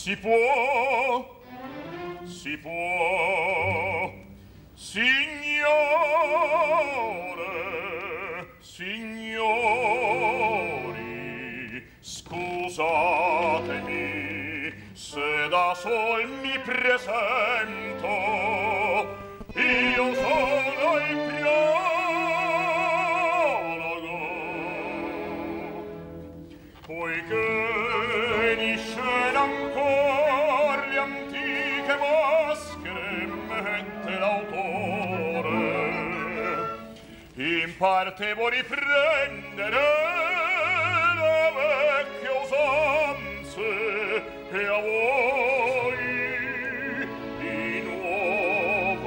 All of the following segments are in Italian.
Si può, signore, signori, scusatemi se da sol mi presento, io sono il prologo, poiché in scena ancor le antiche maschere mette l'autore, in parte vuol riprendere le vecchie usanze e a voi di nuovo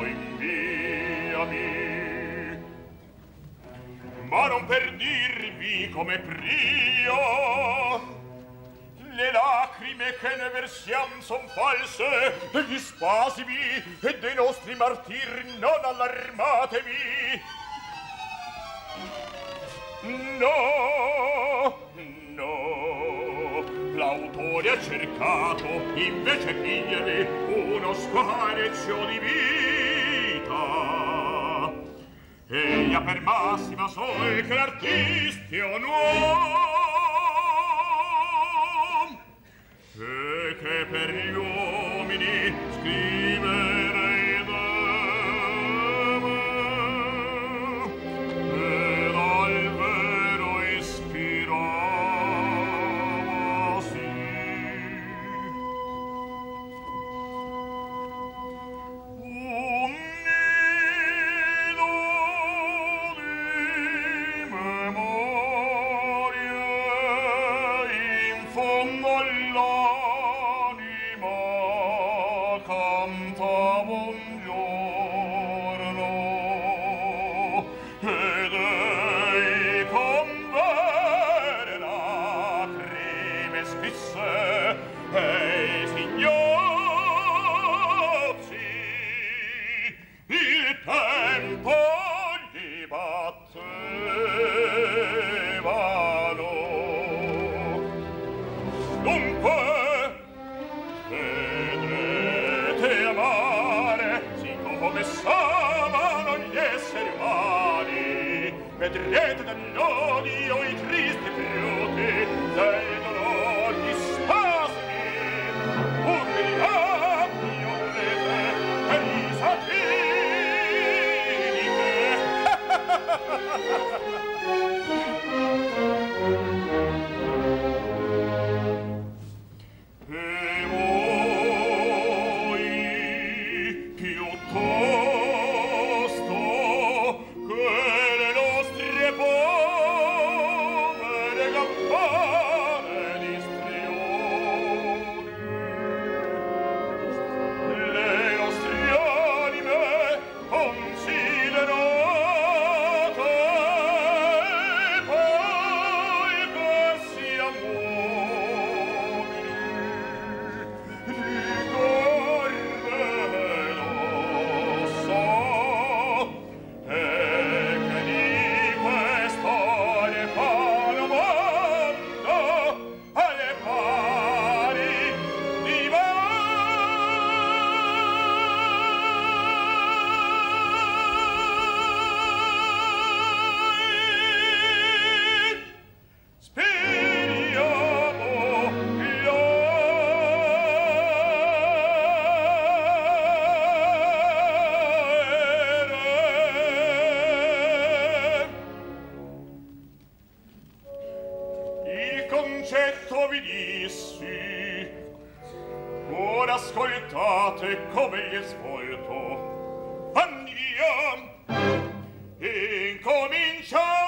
inviami, ma non per dirvi come prio le lacrime che ne versiam son false, e gli spasimi e dei nostri martiri non allarmatevi. No, no, l'autore ha cercato invece pigliere uno squarcio di vita, egli ha per massima sol che l'artisti è un uomo, e che per gli uomini scriverei deve, ed al vero ispiravasi. Un nido di memorie in fondo all'anima cantava un giorno, ed ei con vere lacrime scrisse: «Ehi, signori, il tempo gli battevano». Dunque, vedrete amare, sì come s'amano gli esseri umani, vedrete dall'odio i tristi frutti, del dolor gli spasmi, urli di rabbia avrete e risatiriche. E voi piuttosto che le nostre povere campane di strioni, le nostre anime considerate, e poi che siamo uomini, ricordelo so, e che di quest'ore fa domanda alle pari di voi. Speriamo il concetto vi dissi, ora ascoltate come gli è svolto. Andiamo, incominciamo.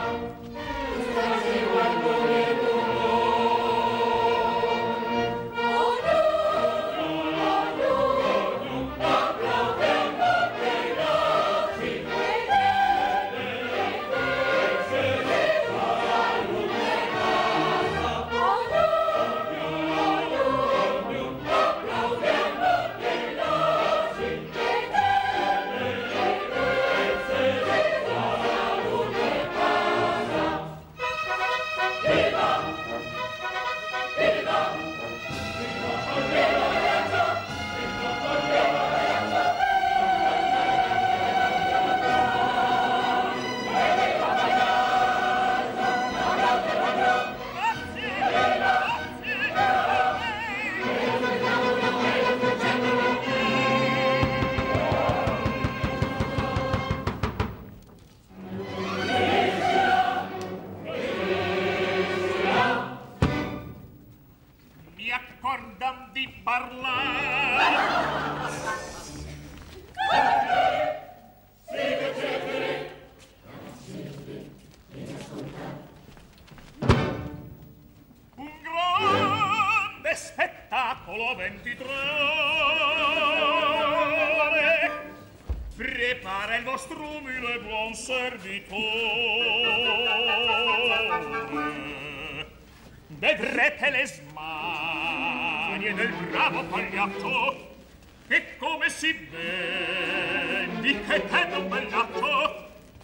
Vedrete le smanie del bravo pagliaccio e come si vendica e tende un bell'atto.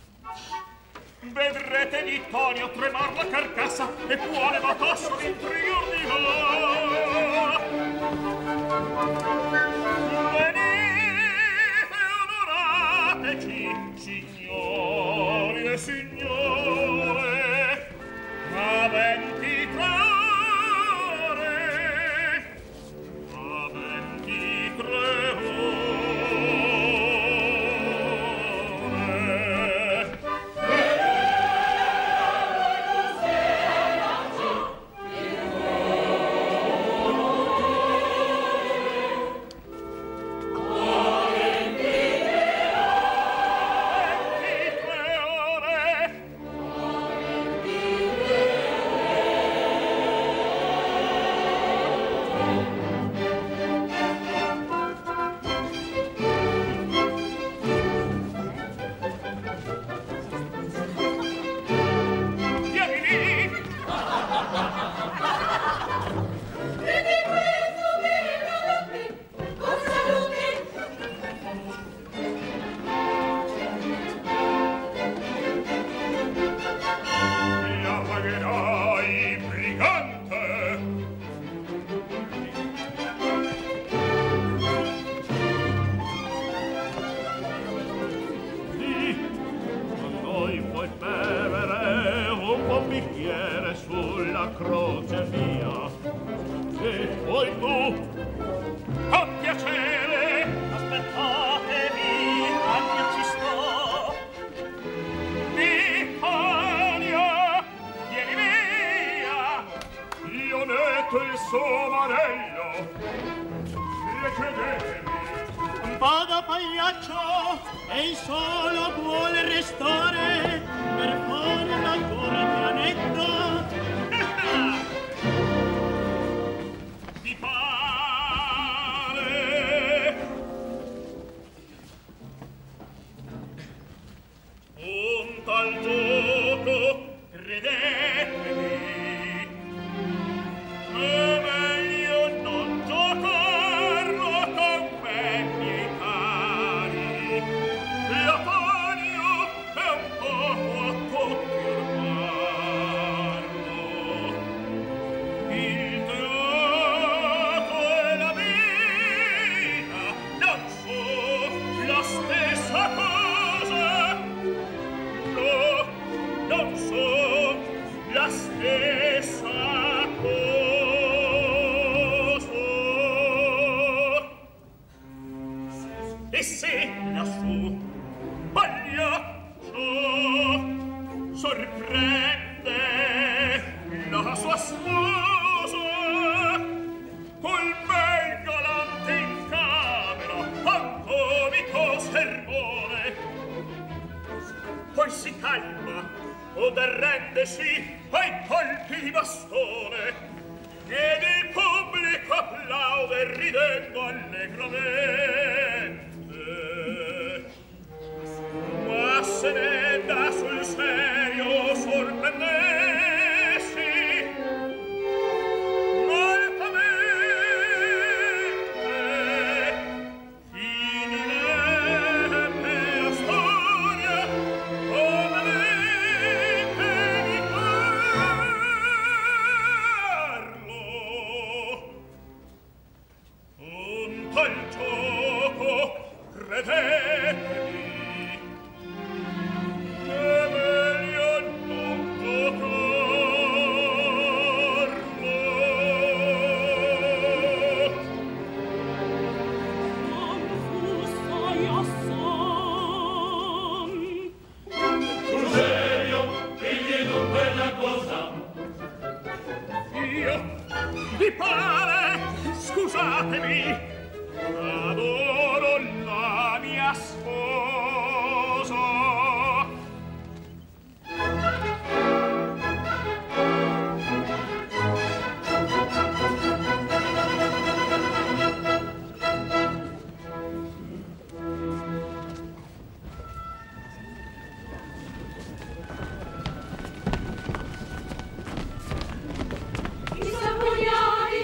Vedrete Vittorio tremar la carcassa e cuore batosso d'intrior di là. Venite onorateci, signori e signore, a 23 ore, a 23 Vada pagliaccio, e il solo vuole restare per fare la tua pianetta. Ti pare un tal gioco, credetemi, è meglio non giocarlo con me, miei cari. L'Aponio è un poco a tutti ormarlo. Il teatro e la vita non sono la stessa cosa. No, non sono la stessa cosa. E se lassù Pagliaccio sorprende la sua sposa col bel galante in camera a comico sermone, poi si calma od arrendesi ai colpi di bastone, ed il pubblico applaude ridendo allegramente. Ma se ne dà sul serio sorprendesi, moltamente finirebbe la storia come lei che mi parlo. Un tal gioco, credetemi, è meglio non giocarlo. Confusai assai. Sul serio, egli non quella cosa. Io, vi pare, scusatemi, adoro la mia sposa. Il saponiare!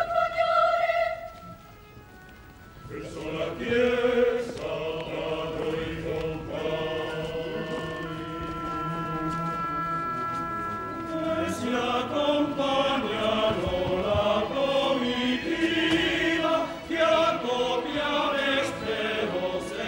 Verso la chiesa vado i compagni. E si accompagnano la comitiva che accoppia l'esteros e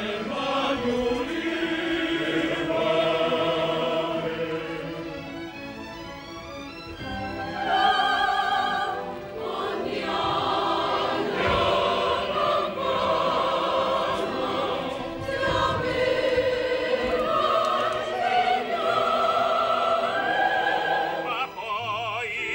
Ma poi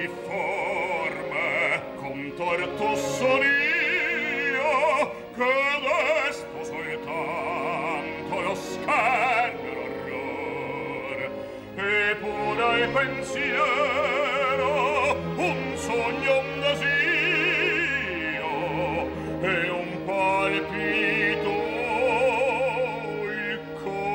difforme contorto son io che desto soltanto lo scherno l'orror e pure il pensiero un sogno un desio e un palpito il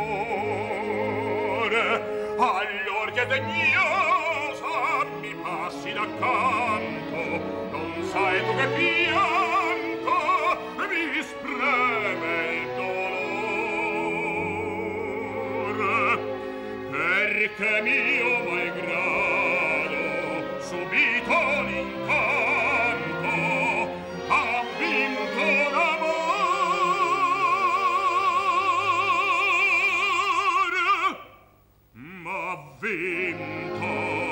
core allor che degnosa mi passi d'accanto non sai tu che pianto mi spreme il dolore perché mio malgrado subito l'incanto ha vinto l'amore m'ha vinto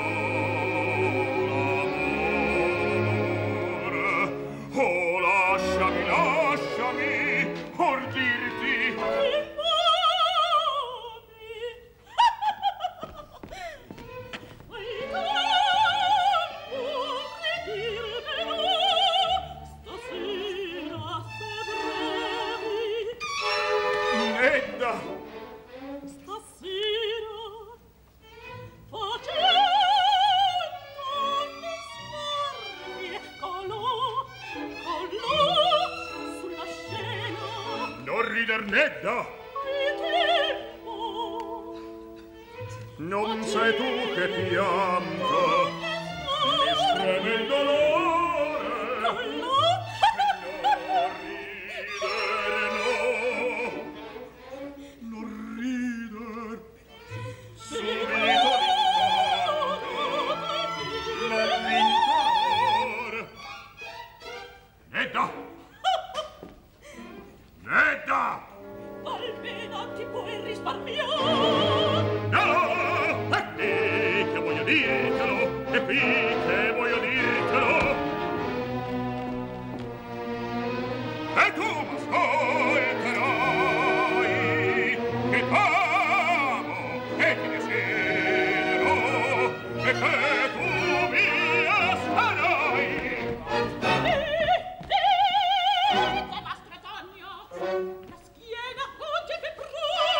l'amore oh lasciami or dirti Nedda Stasera sulla scena non rider Nedda non sei tu che pianto mi spreme il dolore non rider subito l'incanto Nedda Nedda almeno ti puoi risparmiare no è qui che voglio dirtelo è qui che voglio dirtelo e tu m'ascolterai che t'amo e ti desidero e che tu mia sarai la schiena oggi che prude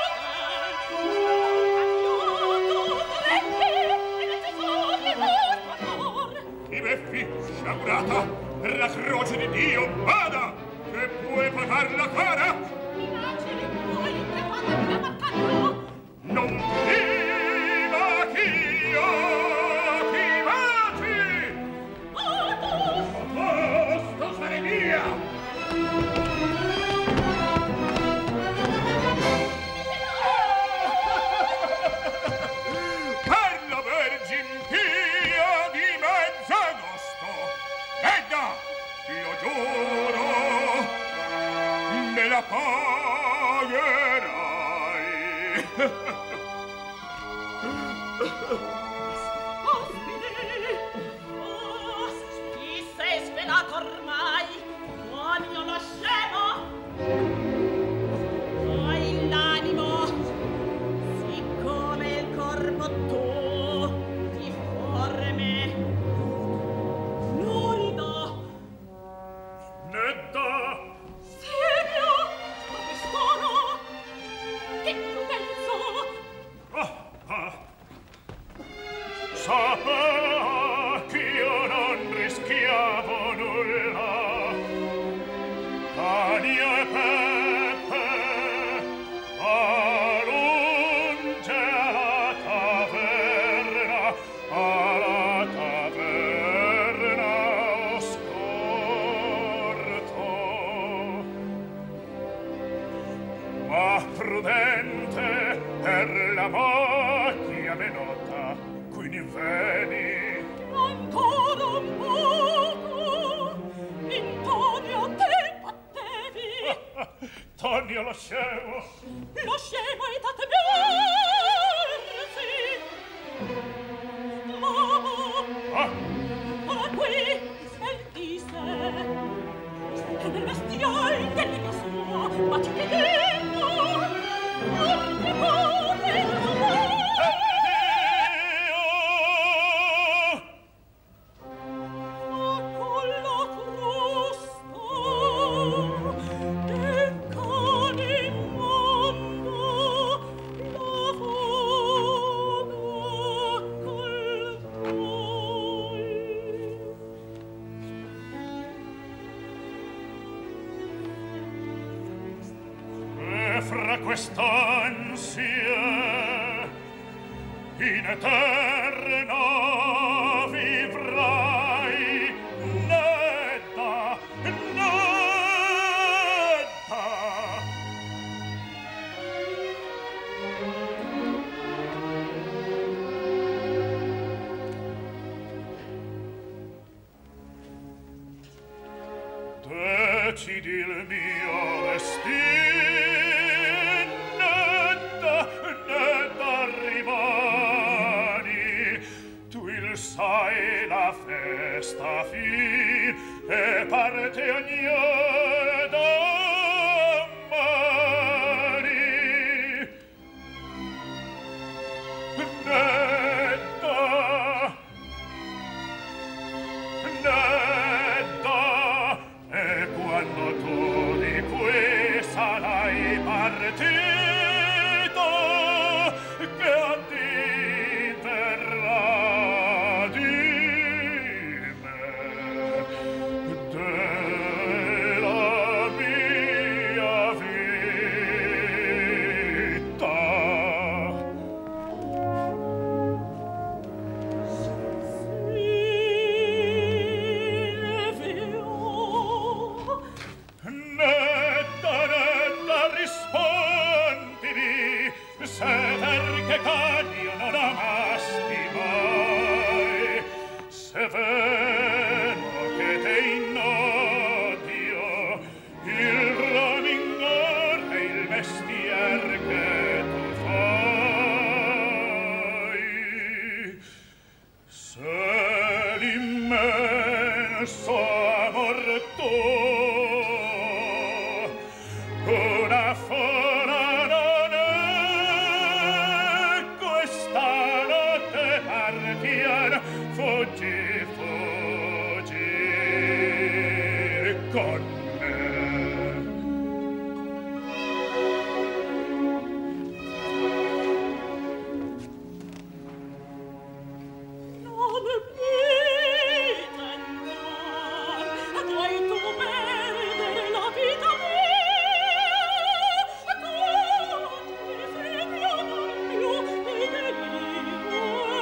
i beffi sciagurata per la croce di Dio vada che puoi pagarla cara minacci poi che quando mi ha marcato non prima ch'io ti baci posto sarei mia per la Vergin Pia di Mezzagosto Nedda io giuro me la pagherai ti sei svelato ormai Tonio lo scemo hai l'animo siccome il corpo tuo difforme lurido Nedda serio ma quest'oro che prudenza sapeva ch'io non rischiavo nulla Tania e Peppe a lunge alla taverna ho scorto ma prudente per la macchia me nota quindi veni ancora un poco Intonio te battevi Tonio lo scemo e tate versi ma qui è il disse che nel bestial dell'idea sua ma ci chiedendo anche corre quest'ansia in eterna vivrai, Nedda, Nedda. Decidi il mio destino, Nedda, Nedda, rimani, tu il sai la festa fin, e parte ognore domani. Nedda, Nedda, e quando tu di qui sarai partito, che a ti verrà di me, della mia vita. Nedda, Nedda, rispondimi, se perché io non amasti mai, se vero che te innodio il ramingor e il mestier che tu fai, se l'immenso amor tuo una fora non è, questa notte partiamo, fuggi, fuggi con me. Non mi tentar, vuoi tu perdere la vita mia? Tu ti segno non più di delirio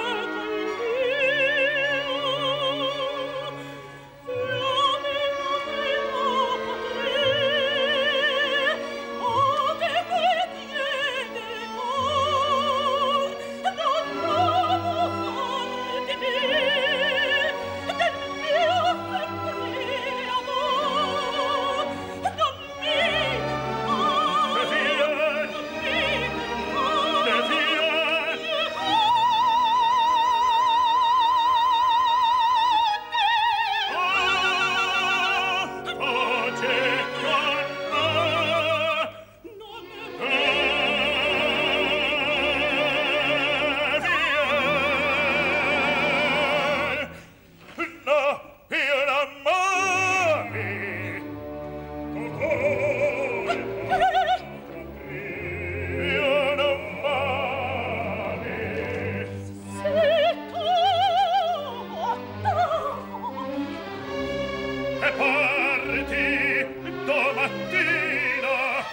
e parti domattina.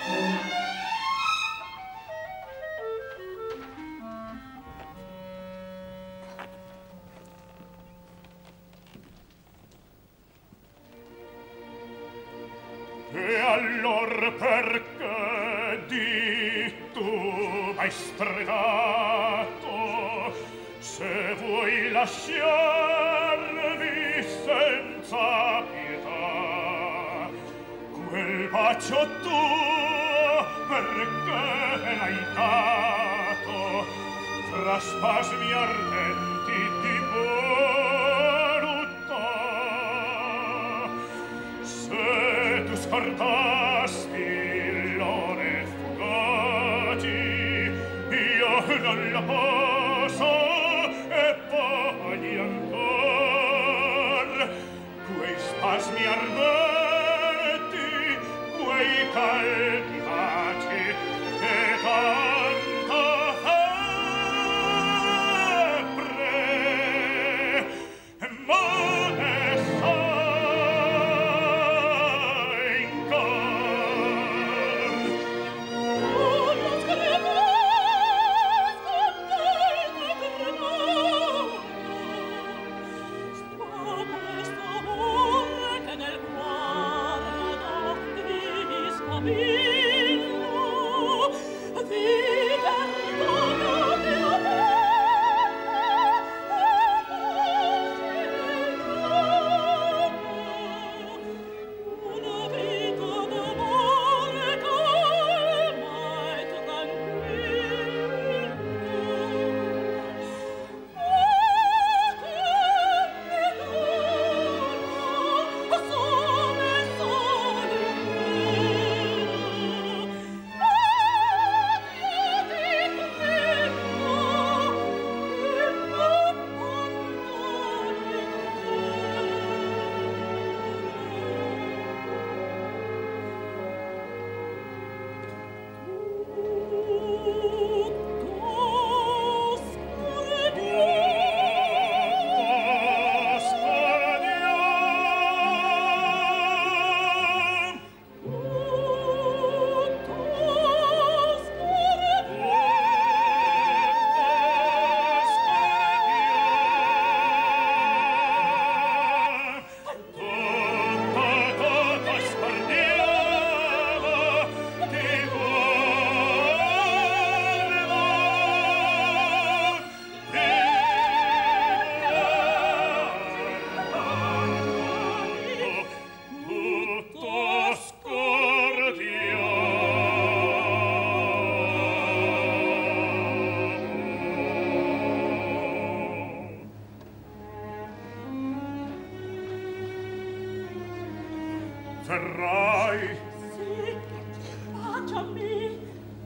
E allor perché di tu m'hai stregato, se vuoi lasciarvi senza pietà quel bacio tuo, perché l'hai dato fra spasmi ardenti di voluttà. Se tu scordasti l'ore fugaci, io non la posso e voglio ancor quei spasmi ardenti, quei caldi baci e tanta febbre, ma ne sai in cor terrai. Sì, baciami.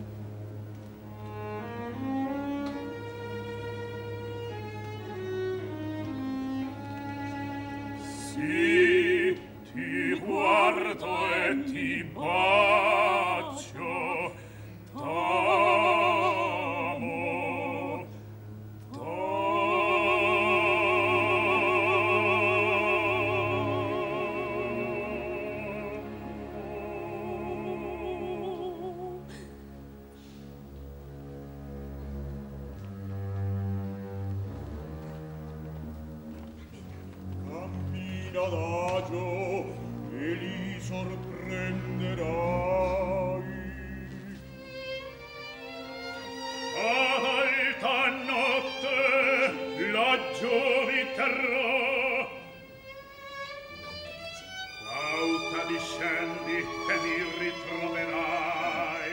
Sì, ti guardo e ti bacio. T'amo, Cammina adagio e li sorprenderai. Ad alta notte laggiù mi terrò. Lauta discendi e mi ritroverai.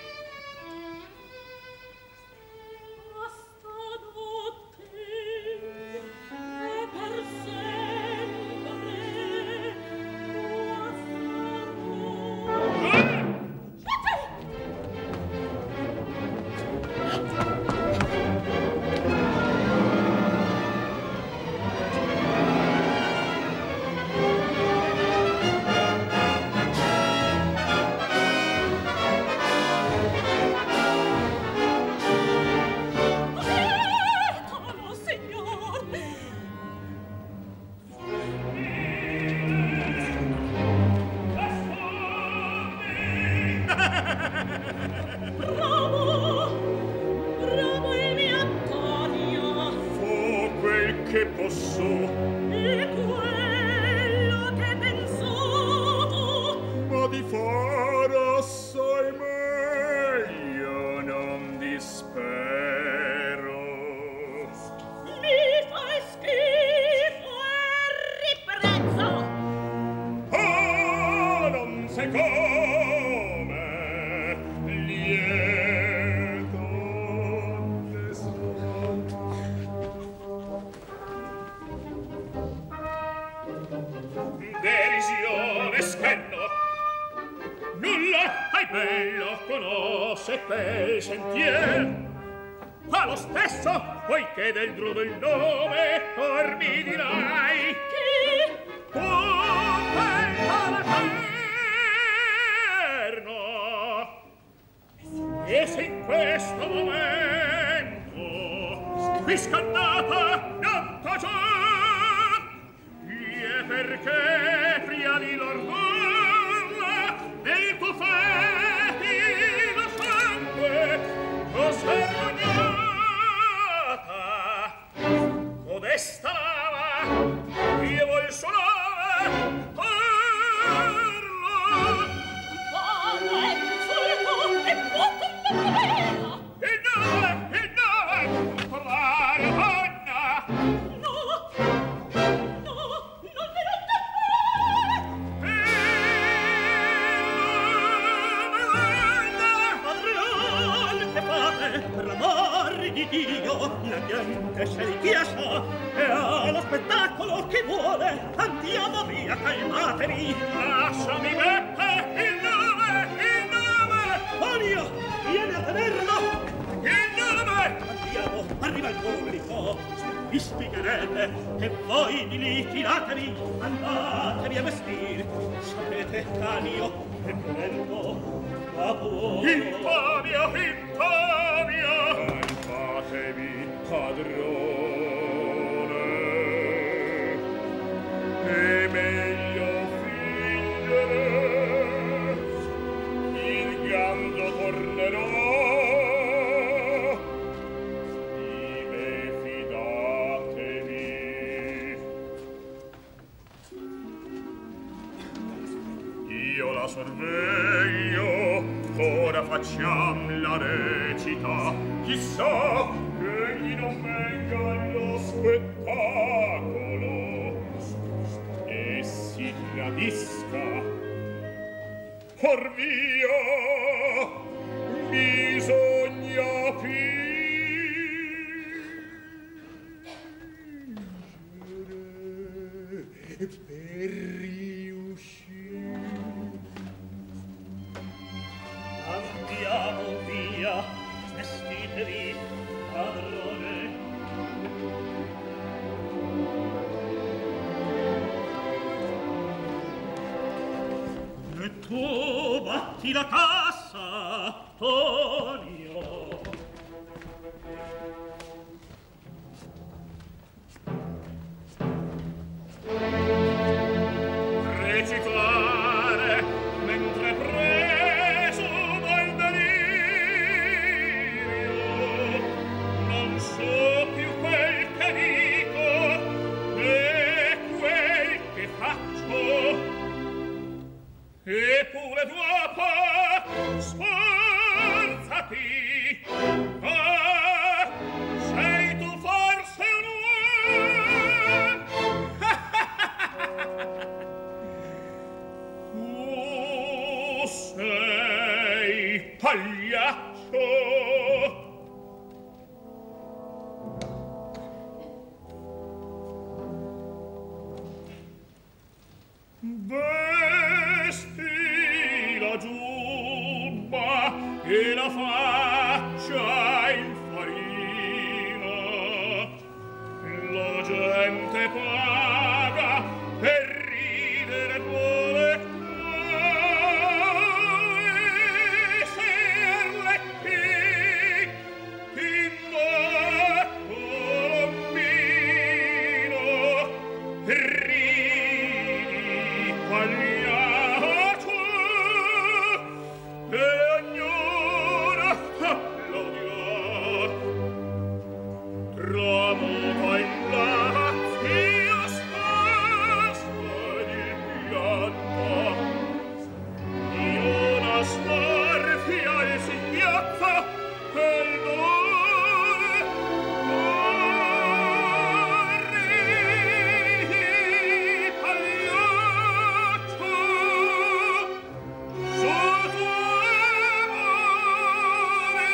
A stanotte e per sempre tua sarò. Eccolo, signor! Bravo! Bravo il mio Antonio! Fo quel che posso. E quello che pensato! Ma di far assai meglio non dispero. Mi fai schifo e riprezzo! Ah, non sai come lieto ne sono. Derisione spenno. Nulla hai bello conosce quel sentier. Fa lo stesso, poiché del drudo il nome or mi dirai. Chi? Tu per l'Averno. E se in questo momento qui scannata non t'ho già, e perché pria di lor nulla nel tuo fetido sangue osservagnata codesta lava io vol suo nome parlo. Vado e insulto e vuoto la vera! Il nome parlare donna. No! No! Non me lo temere! Padron, che fate? Per l'amor di Dio, la gente scelchiascia e allo spettacolo chi vuole andiamo via, calmatevi. Lasciami Beppe, il nome, il nome. Anio, vieni a tenerlo. Il nome. Andiamo, arriva il pubblico. Vi spiegherete e voi di lì tiratevi, andatevi a vestire. Sapete, Canio, che bello lavoro. Infamia, infamia. Calmatevi, padrone. È meglio fingere. Ingando tornerò. Di me fidatevi. Io la sorveglio, ora facciam la recita. Chissà che egli non venga allo spettacolo e si tradisca. Or via, bisogna fingere per riuscire. pagati la tassa, Tonio. Recitare mentre preso dal delirio, non so più quel che dico né quel che faccio, eppure dopo sforzati. Ah, sei tu forse un tu sei pagliaccio. Vesti la giubba e la faccia in farina, la gente paga per ridere vuole e se Arlecchi Timbo Colombino ridi pagliaccio e ognuno applaudirà. Tramuta in lazio spasma il pianto, una smorfia e si piazza e il dolore ridi pagliaccio su tue mani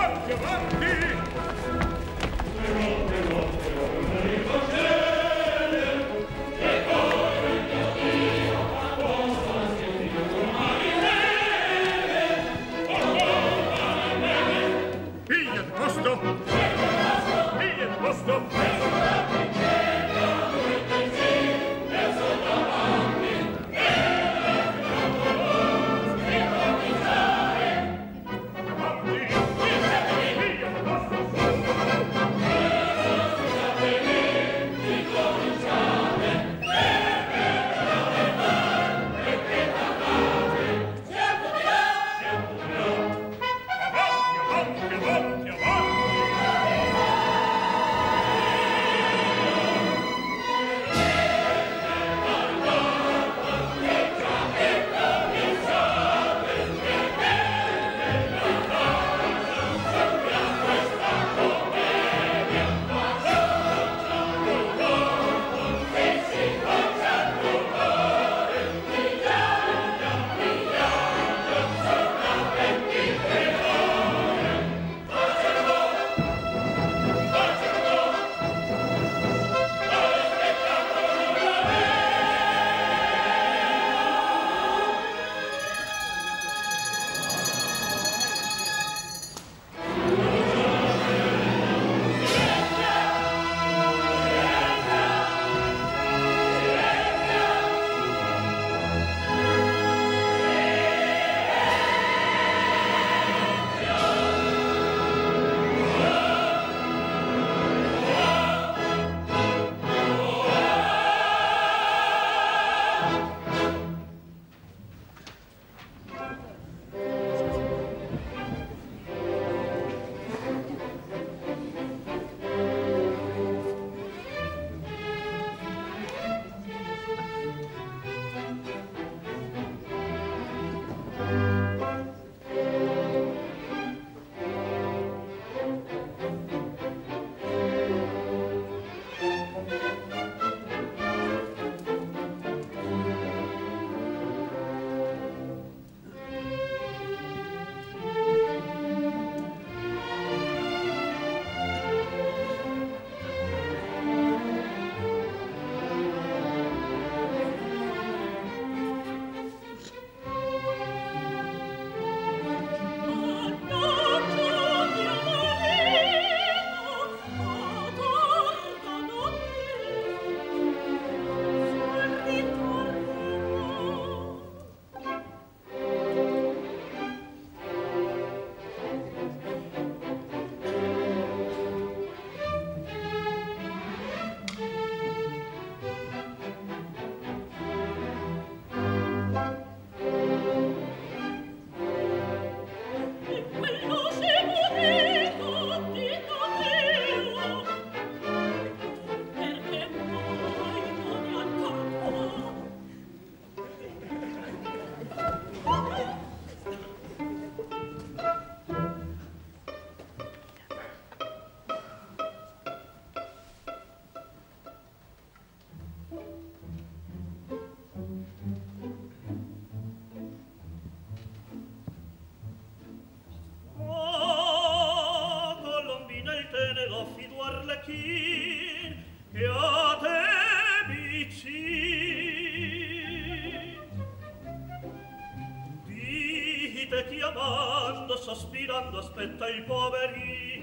Avanti, avanti! Piglia di posto! Piglia di posto! sospirando aspetta i poveri.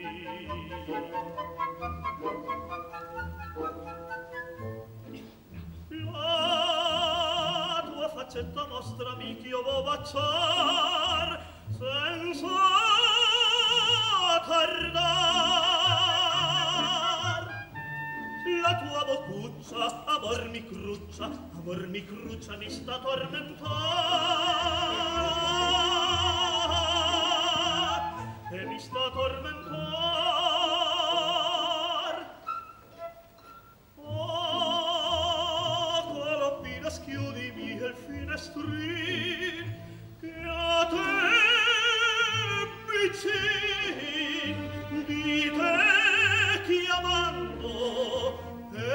La tua faccetta mostrami ch'io vo baciar senza tardar. La tua boccuccia amor mi cruccia, mi sta tormentar, e mi sta tormentar. Oh, colombina, schiudimi il finestrin, che a te vicin, di te chiamando e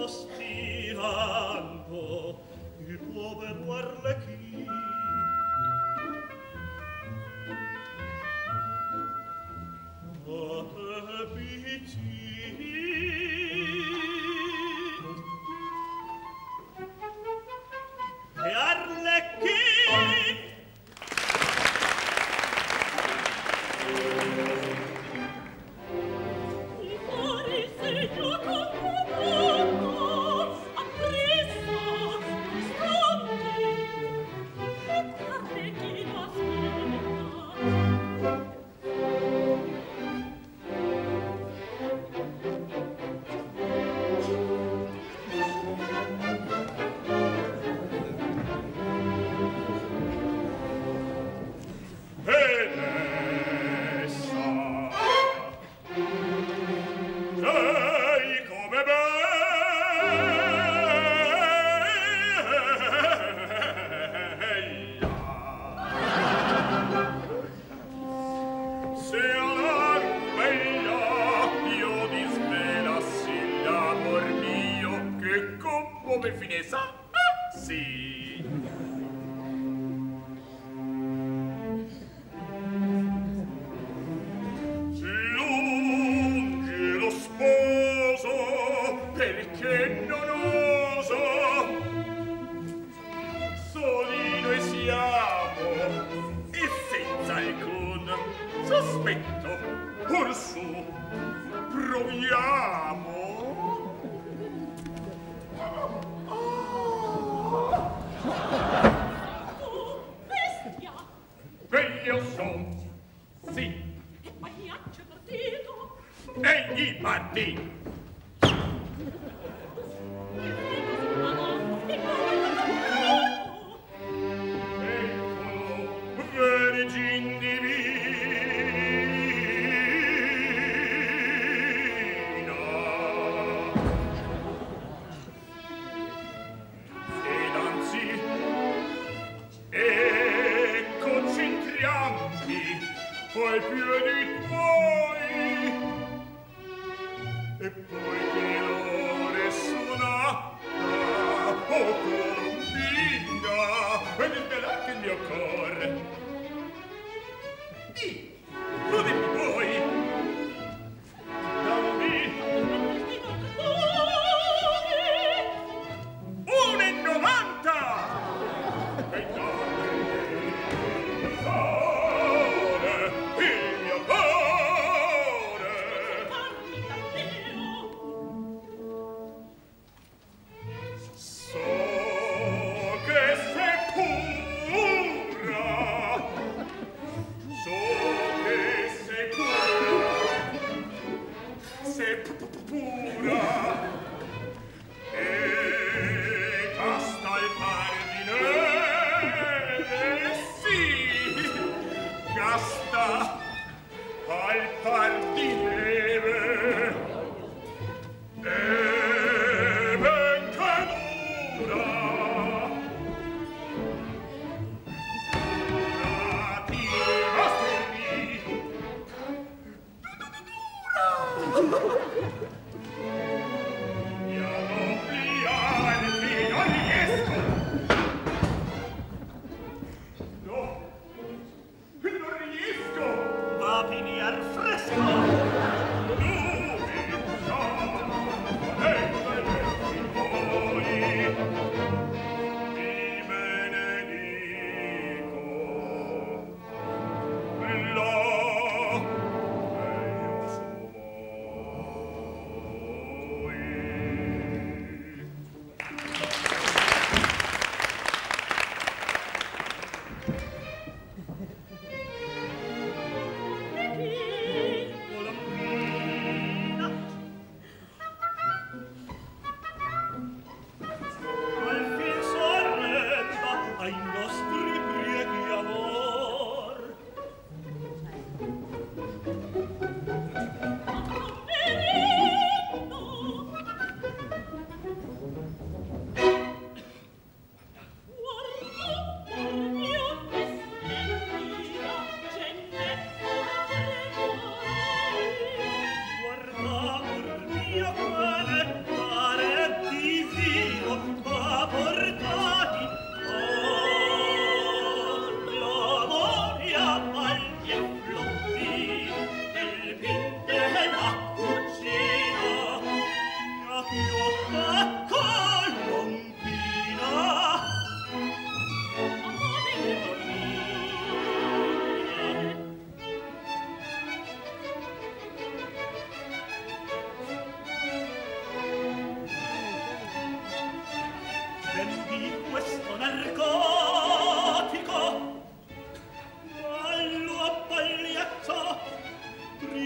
sospirando il povero Arlecchino.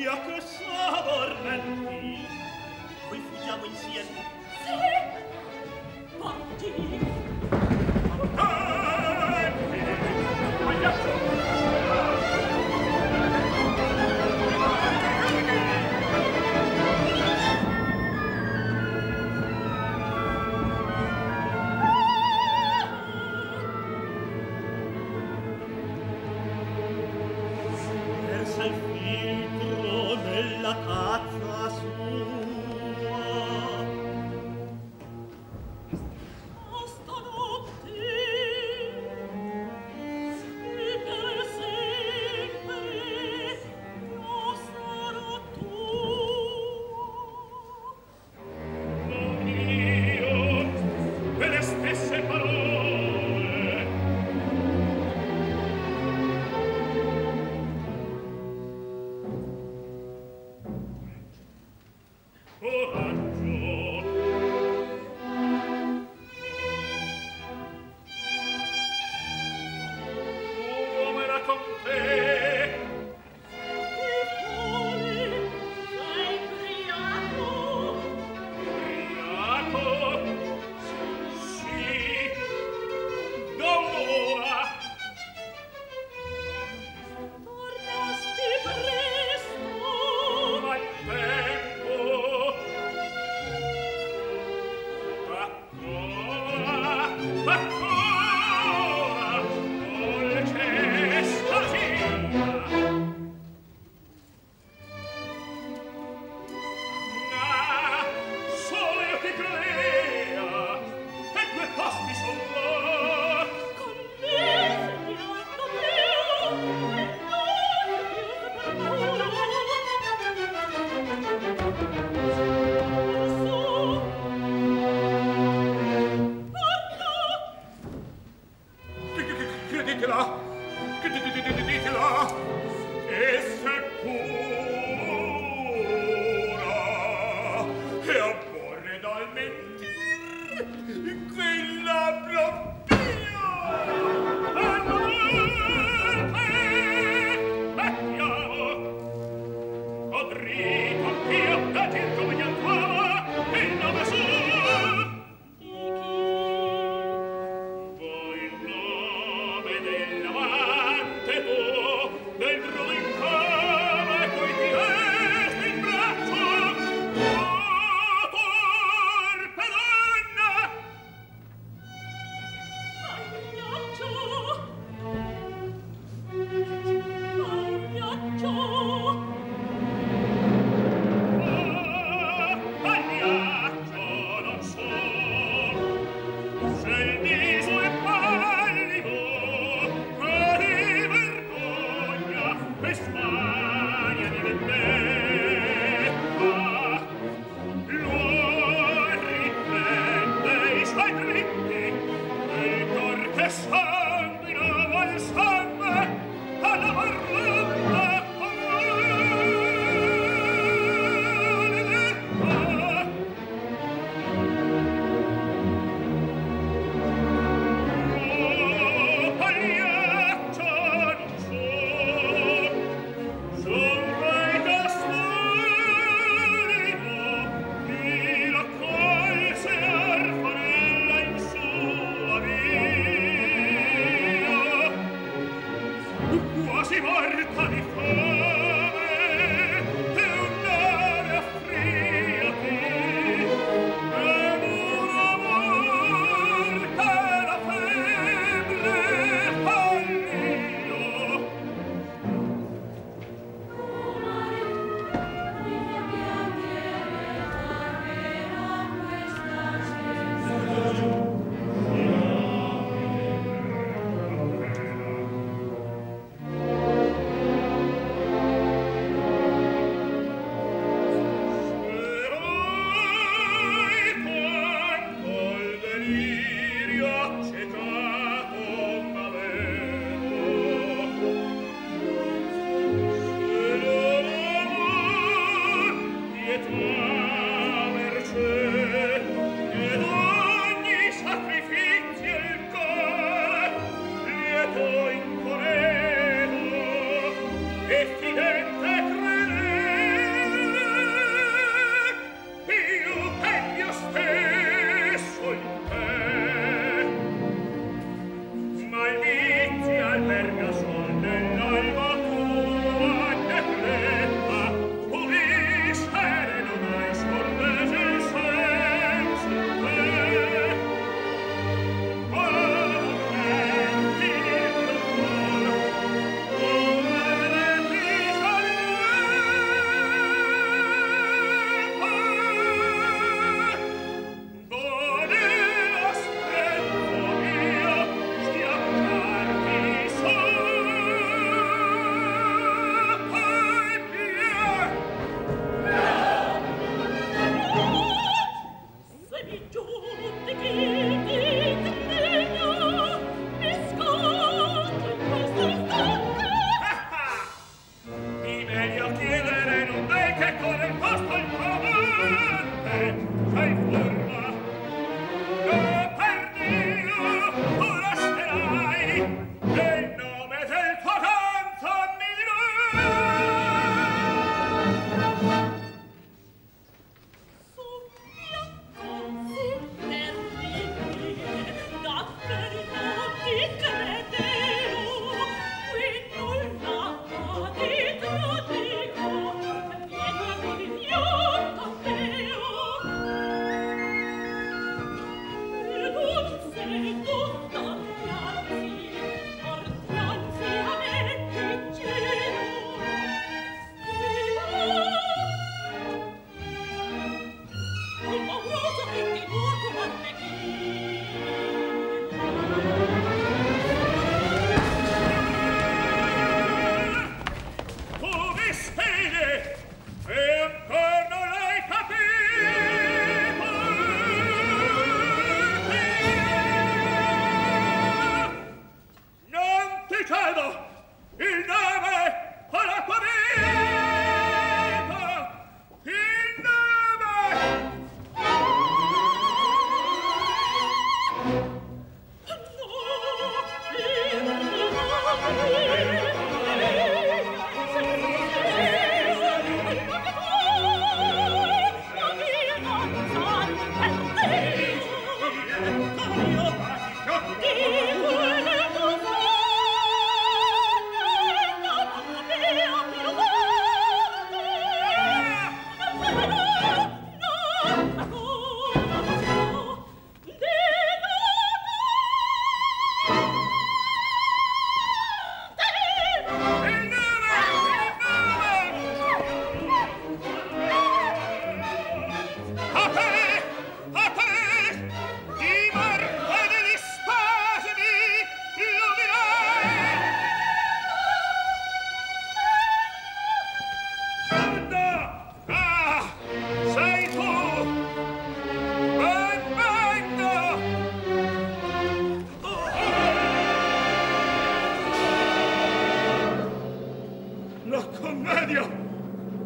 via che s'addormenti. Poi fuggiamo insieme. Sì, parti. Versa il filtro nella tazza sua. Stanotte, sì, per sempre, io sarò tua. Non io, quelle stesse parole. Coraggio. Uomera con te. Che fuori, sei ubriaco. Ubriaco. Sì. Dond'ora? Tornasti presto. Ma il tempo. Ancora. Ancora. Dolce stasia. Ah, solo io ti credea, e due posti son là. Con me segnando più, e non più su. Porta! Credetela, credetela, essa è pura e aborre dal mentir quella propria. Mettiamo, ho dritto anch'io da dir come gli altrava il nome suo. Voi il nome dell'amante tuo dentro in cama e poi ti resti in braccio. Oh, torpe donna! Al viaggio!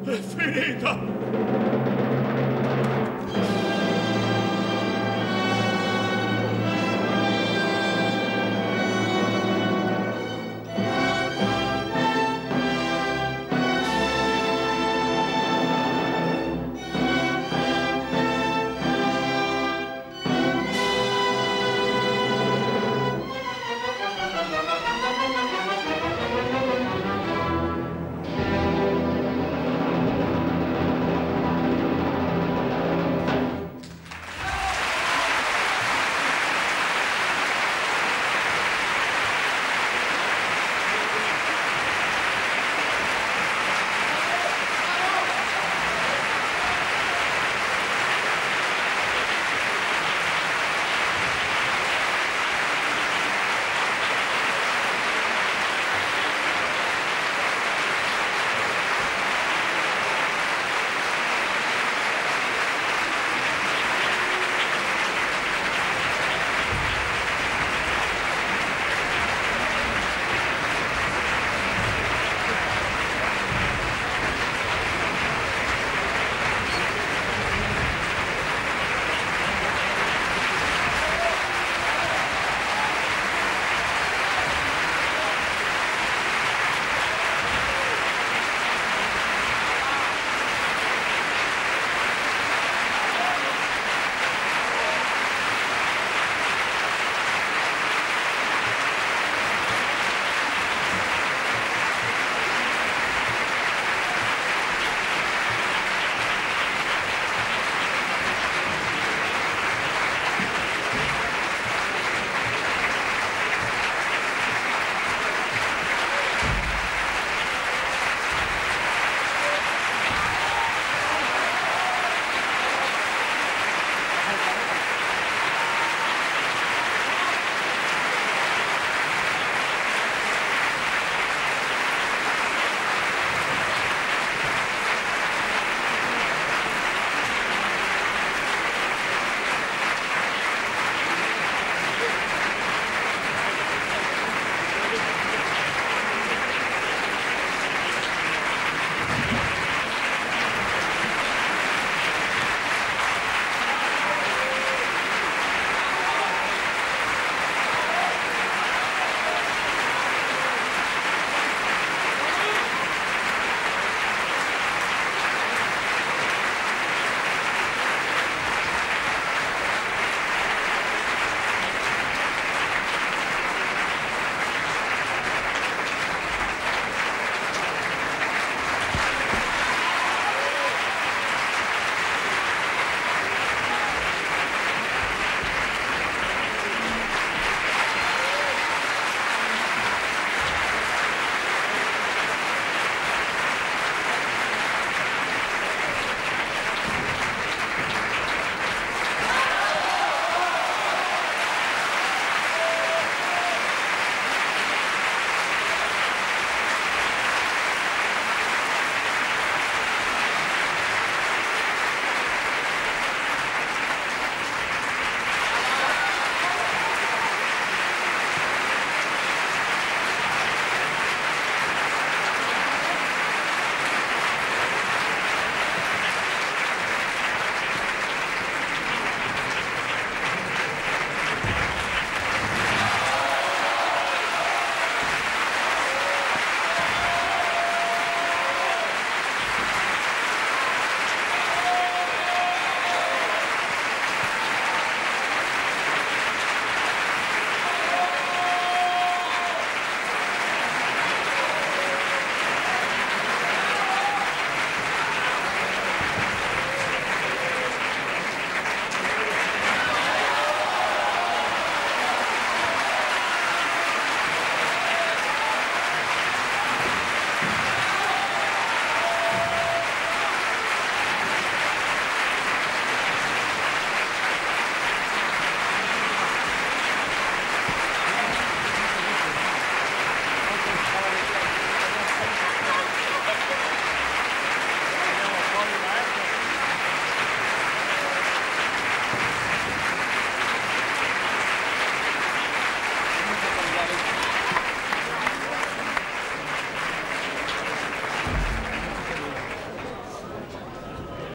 È finita!